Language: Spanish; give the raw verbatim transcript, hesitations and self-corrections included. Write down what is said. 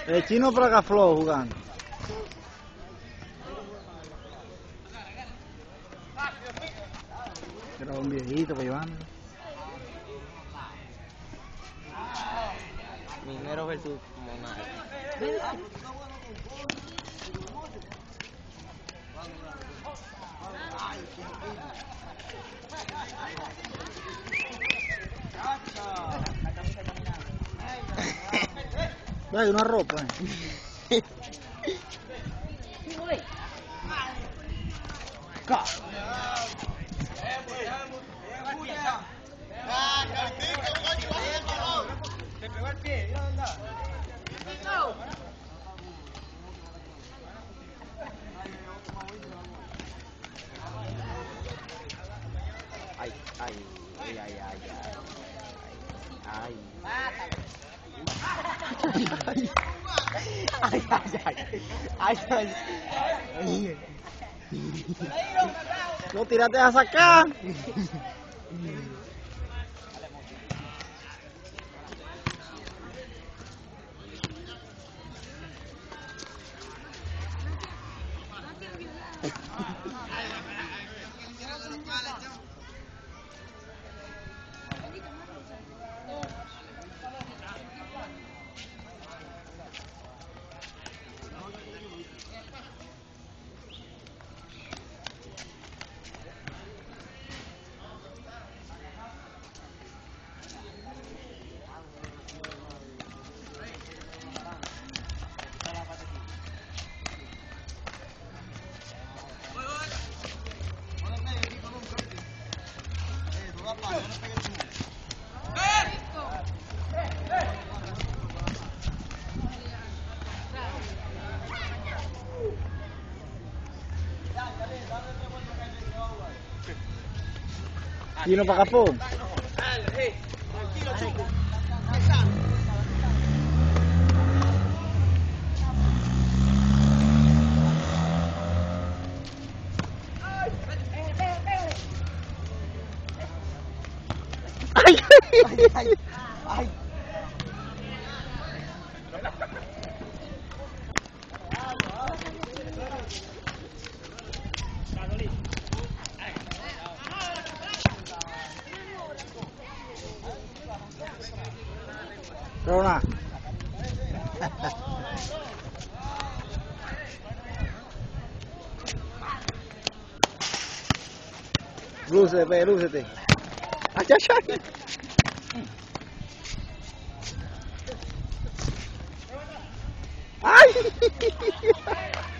El chino Praga Flow jugando. Era un viejito para llevarme. Minero versus Monarca. Hay una ropa, eh. Le pegó el pie, mira dónde anda. Ay, ay, ay, ay, ay, ay. Ay, ay, ay, ay, ay. No tírate a sacar. Chino Praga Flow. Ay, Ay, ay. Rona. Lúcete, pe, lúcete. Ay, ay, ay. Ay.